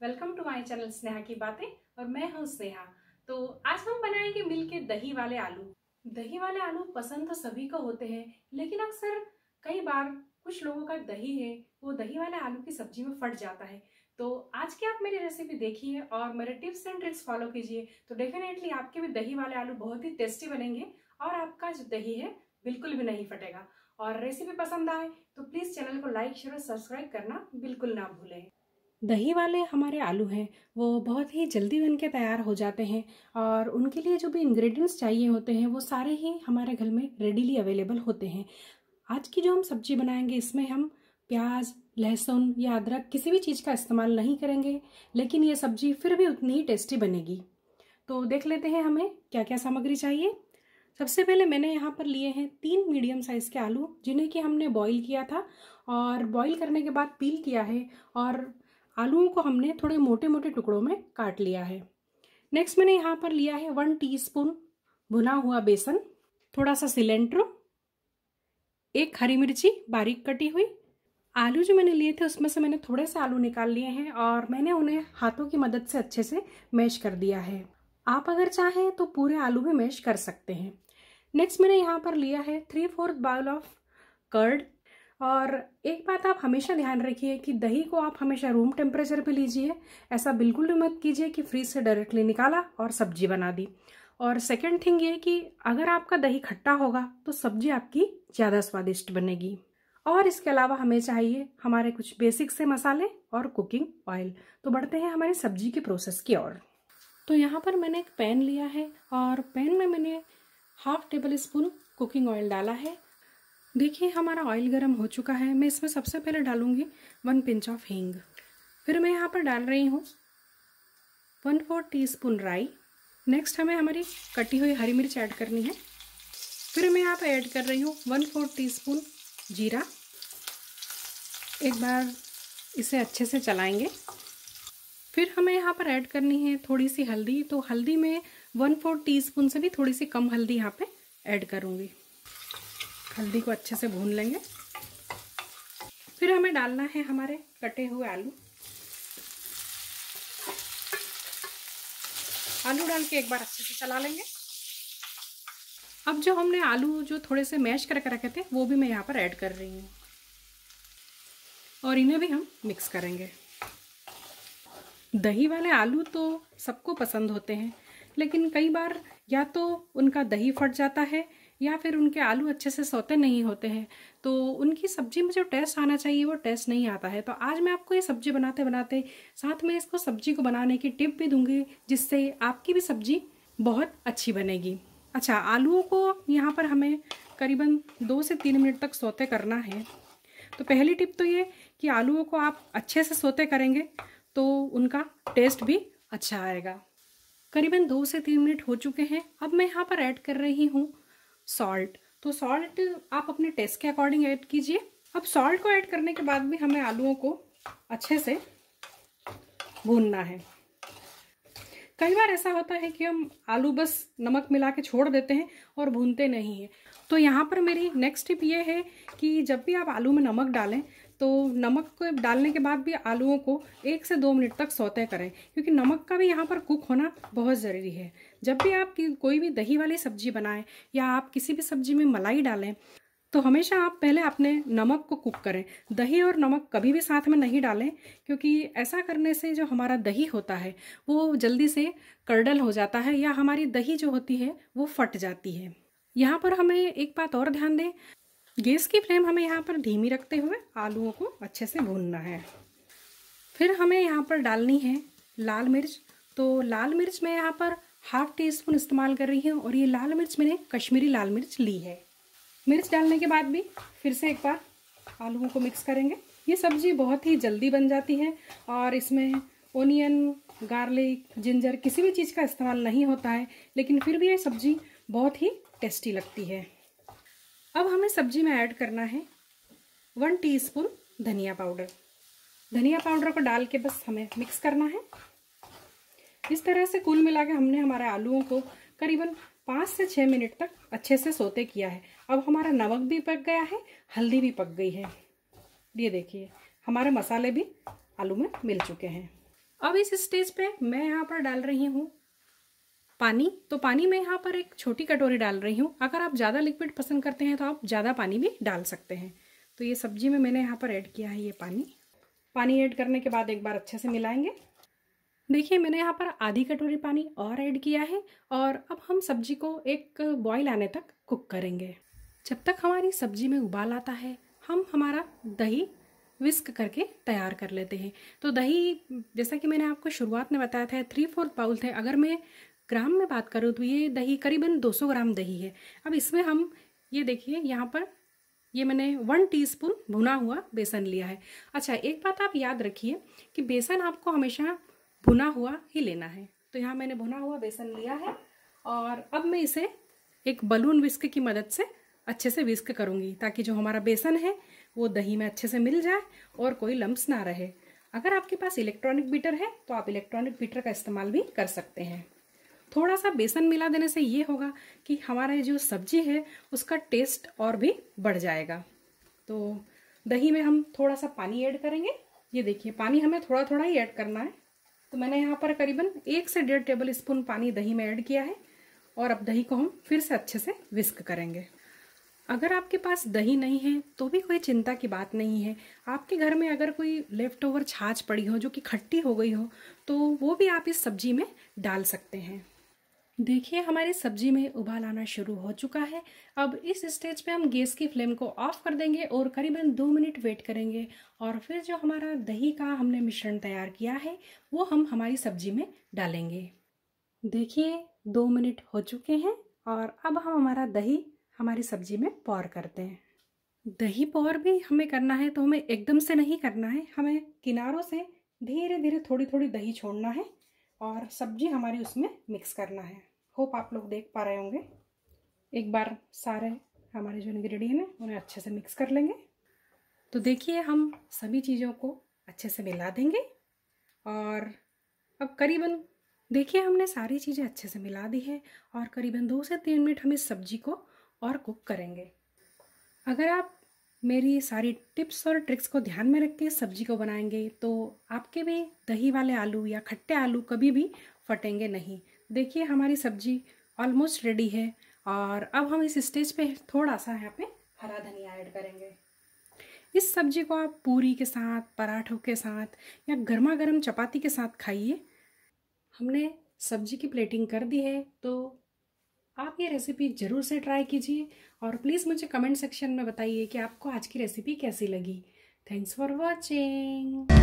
Welcome to my channel Sneha की बातें और मैं हूं स्नेहा। तो आज हम बनाएंगे मिलके दही वाले आलू। दही वाले आलू पसंद तो सभी को होते हैं, लेकिन अक्सर कई बार कुछ लोगों का दही है वो दही वाले आलू की सब्जी में फट जाता है। तो आज की आप मेरी रेसिपी देखिए और मेरे टिप्स एंड ट्रिक्स फॉलो कीजिए, तो डेफिनेटली आपके भी दही वाले आलू बहुत ही टेस्टी बनेंगे और आपका जो दही है बिल्कुल भी नहीं फटेगा। और रेसिपी पसंद आए तो प्लीज चैनल को लाइक शेयर और सब्सक्राइब करना बिल्कुल ना भूलें। दही वाले हमारे आलू हैं वो बहुत ही जल्दी बन के तैयार हो जाते हैं और उनके लिए जो भी इंग्रेडिएंट्स चाहिए होते हैं वो सारे ही हमारे घर में रेडीली अवेलेबल होते हैं। आज की जो हम सब्जी बनाएंगे इसमें हम प्याज, लहसुन या अदरक किसी भी चीज़ का इस्तेमाल नहीं करेंगे, लेकिन ये सब्जी फिर भी उतनी ही टेस्टी बनेगी। तो देख लेते हैं हमें क्या क्या सामग्री चाहिए। सबसे पहले मैंने यहाँ पर लिए हैं 3 मीडियम साइज़ के आलू, जिन्हें कि हमने बॉईल किया था और बॉईल करने के बाद पील किया है और आलूओं को हमने थोड़े मोटे मोटे टुकड़ों में काट लिया है। नेक्स्ट मैंने यहाँ पर लिया है 1 टीस्पून भुना हुआ बेसन, थोड़ा सा सिलेंट्रो, 1 हरी मिर्ची बारीक कटी हुई। आलू जो मैंने लिए थे उसमें से मैंने थोड़े से आलू निकाल लिए हैं और मैंने उन्हें हाथों की मदद से अच्छे से मैश कर दिया है। आप अगर चाहें तो पूरे आलू भी मैश कर सकते हैं। नेक्स्ट मैंने यहाँ पर लिया है 3/4 बाउल ऑफ कर्ड। और एक बात आप हमेशा ध्यान रखिए कि दही को आप हमेशा रूम टेम्परेचर पे लीजिए। ऐसा बिल्कुल भी मत कीजिए कि फ्रीज से डायरेक्टली निकाला और सब्जी बना दी। और सेकंड थिंग ये कि अगर आपका दही खट्टा होगा तो सब्जी आपकी ज़्यादा स्वादिष्ट बनेगी। और इसके अलावा हमें चाहिए हमारे कुछ बेसिक से मसाले और कुकिंग ऑयल। तो बढ़ते हैं हमारी सब्जी की प्रोसेस की ओर। तो यहाँ पर मैंने एक पैन लिया है और पैन में मैंने 1/2 टेबल स्पून कुकिंग ऑयल डाला है। देखिए हमारा ऑयल गर्म हो चुका है। मैं इसमें सबसे पहले डालूंगी 1 पिंच ऑफ हींग। फिर मैं यहाँ पर डाल रही हूँ 1/4 टीस्पून राई। नेक्स्ट हमें हमारी कटी हुई हरी मिर्च ऐड करनी है। फिर मैं यहाँ पर ऐड कर रही हूँ 1/4 टीस्पून जीरा। एक बार इसे अच्छे से चलाएंगे। फिर हमें यहाँ पर ऐड करनी है थोड़ी सी हल्दी। तो हल्दी में 1/4 टीस्पून से भी थोड़ी सी कम हल्दी यहाँ पे ऐड करूँगी। हल्दी को अच्छे से भून लेंगे। फिर हमें डालना है हमारे कटे हुए आलू। आलू डाल के एक बार अच्छे से चला लेंगे। अब जो हमने आलू जो थोड़े से मैश करके रखे थे वो भी मैं यहाँ पर ऐड कर रही हूँ और इन्हें भी हम मिक्स करेंगे। दही वाले आलू तो सबको पसंद होते हैं, लेकिन कई बार या तो उनका दही फट जाता है या फिर उनके आलू अच्छे से सौते नहीं होते हैं, तो उनकी सब्जी में जो टेस्ट आना चाहिए वो टेस्ट नहीं आता है। तो आज मैं आपको ये सब्जी बनाते बनाते साथ में इसको सब्जी को बनाने की टिप भी दूंगी, जिससे आपकी भी सब्जी बहुत अच्छी बनेगी। अच्छा, आलूओं को यहाँ पर हमें करीबन 2 से 3 मिनट तक सौते करना है। तो पहली टिप तो ये कि आलूओं को आप अच्छे से सौते करेंगे तो उनका टेस्ट भी अच्छा आएगा। करीबन 2 से 3 मिनट हो चुके हैं। अब मैं यहाँ पर ऐड कर रही हूँ सॉल्ट। तो सॉल्ट आप अपने टेस्ट के अकॉर्डिंग ऐड कीजिए। अब सॉल्ट को ऐड करने के बाद भी हमें आलूओं को अच्छे से भूनना है। कई बार ऐसा होता है कि हम आलू बस नमक मिला के छोड़ देते हैं और भूनते नहीं हैं। तो यहाँ पर मेरी नेक्स्ट टिप ये है कि जब भी आप आलू में नमक डालें तो नमक को डालने के बाद भी आलूओं को 1 से 2 मिनट तक सौते करें, क्योंकि नमक का भी यहाँ पर कुक होना बहुत ज़रूरी है। जब भी आप कोई भी दही वाली सब्जी बनाएं या आप किसी भी सब्जी में मलाई डालें तो हमेशा आप पहले अपने नमक को कुक करें। दही और नमक कभी भी साथ में नहीं डालें, क्योंकि ऐसा करने से जो हमारा दही होता है वो जल्दी से कर्डल हो जाता है या हमारी दही जो होती है वो फट जाती है। यहाँ पर हमें एक बात और ध्यान दें, गैस की फ्लेम हमें यहाँ पर धीमी रखते हुए आलूओं को अच्छे से भूनना है। फिर हमें यहाँ पर डालनी है लाल मिर्च। तो लाल मिर्च मैं यहाँ पर 1/2 टीस्पून इस्तेमाल कर रही हूँ और ये लाल मिर्च मैंने कश्मीरी लाल मिर्च ली है। मिर्च डालने के बाद भी फिर से एक बार आलूओं को मिक्स करेंगे। ये सब्जी बहुत ही जल्दी बन जाती है और इसमें ओनियन, गार्लिक, जिंजर किसी भी चीज़ का इस्तेमाल नहीं होता है, लेकिन फिर भी ये सब्जी बहुत ही टेस्टी लगती है। अब हमें सब्जी में ऐड करना है 1 टीस्पून धनिया पाउडर। धनिया पाउडर को डाल के बस हमें मिक्स करना है। इस तरह से कुल मिला के हमने हमारे आलूओं को करीबन 5 से 6 मिनट तक अच्छे से सौते किया है। अब हमारा नमक भी पक गया है, हल्दी भी पक गई है। ये देखिए हमारे मसाले भी आलू में मिल चुके हैं। अब इस स्टेज पे मैं यहाँ पर डाल रही हूँ पानी। तो पानी में यहाँ पर एक छोटी कटोरी डाल रही हूँ। अगर आप ज़्यादा लिक्विड पसंद करते हैं तो आप ज़्यादा पानी भी डाल सकते हैं। तो ये सब्जी में मैंने यहाँ पर ऐड किया है ये पानी। पानी ऐड करने के बाद एक बार अच्छे से मिलाएंगे। देखिए मैंने यहाँ पर आधी कटोरी पानी और ऐड किया है और अब हम सब्जी को एक बॉईल आने तक कुक करेंगे। जब तक हमारी सब्जी में उबाल आता है हम हमारा दही विस्क करके तैयार कर लेते हैं। तो दही जैसा कि मैंने आपको शुरुआत में बताया था 3/4 बाउल थे। अगर मैं ग्राम में बात करूँ तो ये दही करीबन 200 ग्राम दही है। अब इसमें हम ये देखिए यहाँ पर ये मैंने 1 टीस्पून भुना हुआ बेसन लिया है। अच्छा एक बात आप याद रखिए कि बेसन आपको हमेशा भुना हुआ ही लेना है। तो यहाँ मैंने भुना हुआ बेसन लिया है और अब मैं इसे एक बलून विस्क की मदद से अच्छे से विस्क करूँगी ताकि जो हमारा बेसन है वो दही में अच्छे से मिल जाए और कोई लम्स ना रहे। अगर आपके पास इलेक्ट्रॉनिक बीटर है तो आप इलेक्ट्रॉनिक बीटर का इस्तेमाल भी कर सकते हैं। थोड़ा सा बेसन मिला देने से ये होगा कि हमारा जो सब्जी है उसका टेस्ट और भी बढ़ जाएगा। तो दही में हम थोड़ा सा पानी ऐड करेंगे। ये देखिए पानी हमें थोड़ा थोड़ा ही ऐड करना है। तो मैंने यहाँ पर करीबन 1 से 1.5 टेबल स्पून पानी दही में ऐड किया है और अब दही को हम फिर से अच्छे से विस्क करेंगे। अगर आपके पास दही नहीं है तो भी कोई चिंता की बात नहीं है। आपके घर में अगर कोई लेफ्ट ओवर छाछ पड़ी हो जो कि खट्टी हो गई हो तो वो भी आप इस सब्जी में डाल सकते हैं। देखिए हमारी सब्जी में उबाल आना शुरू हो चुका है। अब इस स्टेज पे हम गैस की फ्लेम को ऑफ कर देंगे और करीबन 2 मिनट वेट करेंगे और फिर जो हमारा दही का हमने मिश्रण तैयार किया है वो हम हमारी सब्जी में डालेंगे। देखिए 2 मिनट हो चुके हैं और अब हम हमारा दही हमारी सब्जी में पौर करते हैं। दही पौर भी हमें करना है तो हमें एकदम से नहीं करना है, हमें किनारों से धीरे धीरे थोड़ी थोड़ी दही छोड़ना है और सब्जी हमारी उसमें मिक्स करना है। होप आप लोग देख पा रहे होंगे। एक बार सारे हमारे जो इंग्रेडिएंट हैं उन्हें अच्छे से मिक्स कर लेंगे। तो देखिए हम सभी चीज़ों को अच्छे से मिला देंगे और अब करीबन देखिए हमने सारी चीज़ें अच्छे से मिला दी है और करीबन 2 से 3 मिनट हम इस सब्जी को और कुक करेंगे। अगर आप मेरी सारी टिप्स और ट्रिक्स को ध्यान में रख के सब्जी को बनाएंगे तो आपके भी दही वाले आलू या खट्टे आलू कभी भी फटेंगे नहीं। देखिए हमारी सब्जी ऑलमोस्ट रेडी है और अब हम इस स्टेज पे थोड़ा सा यहाँ पे हरा धनिया ऐड करेंगे। इस सब्जी को आप पूरी के साथ, पराठों के साथ या गर्मा गर्म चपाती के साथ खाइए। हमने सब्जी की प्लेटिंग कर दी है तो आप ये रेसिपी ज़रूर से ट्राई कीजिए और प्लीज़ मुझे कमेंट सेक्शन में बताइए कि आपको आज की रेसिपी कैसी लगी। Thanks for watching.